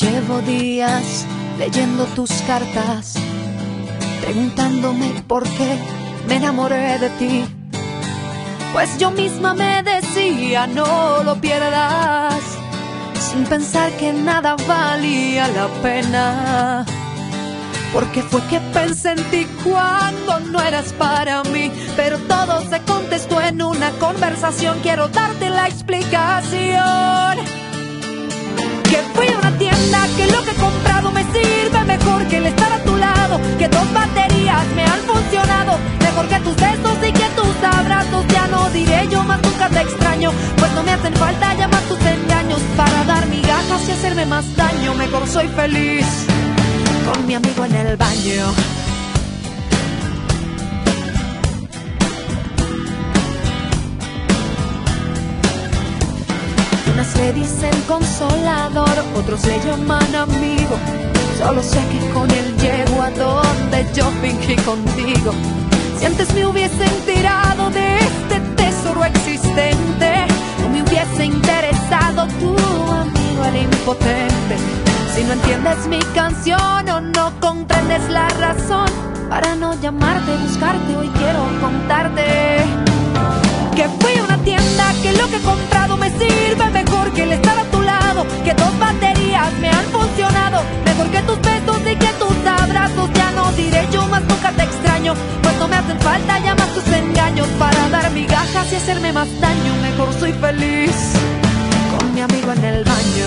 Llevo días leyendo tus cartas, preguntándome por qué me enamoré de ti. Pues yo misma me decía, no lo pierdas, sin pensar que nada valía la pena. Porque fue que pensé en ti cuando no eras para mí, pero todo se contestó en una conversación. Quiero darte la explicación. Que fui a una tienda, que lo que he comprado me sirve mejor que el estar a tu lado, que 2 baterías me han funcionado mejor que tus besos y que tus abrazos. Ya no diré yo más nunca te extraño, pues no me hacen falta ya más tus engaños para dar migajas y hacerme más daño. Mejor soy feliz con mi amigo en el baño. Unas le dicen consolador, otros le llaman amigo. Solo sé que con él llego a donde yo fingí contigo. Si antes me hubiesen tirado de este tesoro existente, no me hubiese interesado tu amigo el impotente. Si no entiendes mi canción o no comprendes la razón para no llamarte, buscarte, hoy quiero contarte que fui a una tienda, que lo que he comprado me sirve mejor que el estar a tu lado, que 2 baterías me han funcionado mejor que tus besos y que tus abrazos. Ya no diré yo más nunca te extraño, pues no me hacen falta ya más tus engaños para dar migajas y hacerme más daño. Mejor soy feliz con mi amigo en el baño.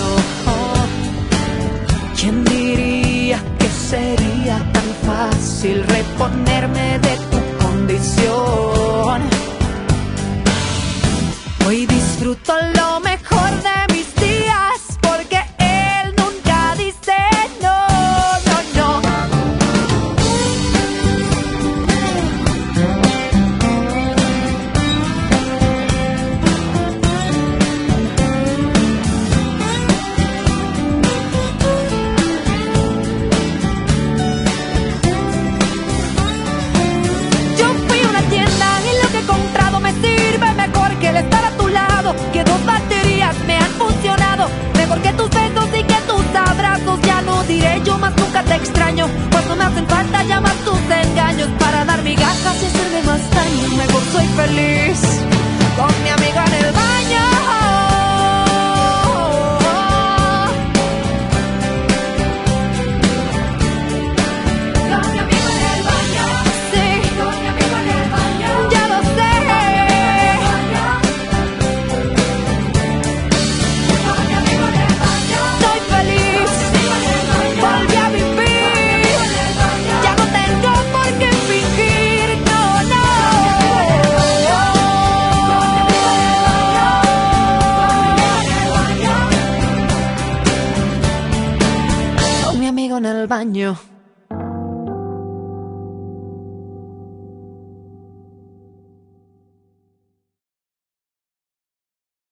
¿Quién diría que sería tan fácil reponerme de tu condición? Hoy disfruto lo mejor de mis días, porque él nunca dice no, no, no. Yo fui a una tienda y lo que he comprado me sirve mejor que el estar a tu lado, que 2 baterías me han funcionado mejor que tus besos y que tus abrazos. Ya no diré yo más nunca te extraño, pues no me hacen falta ya más tus engaños para dar migajas y hacerme más daño. Mejor soy feliz con mi amigo en el baño. Con mi amigo en el baño. Sí, con mi amigo en el baño. Ya lo sé. Soy feliz, volví a vivir. Ya no tengo por qué fingir, no, no. Con mi amigo en el baño.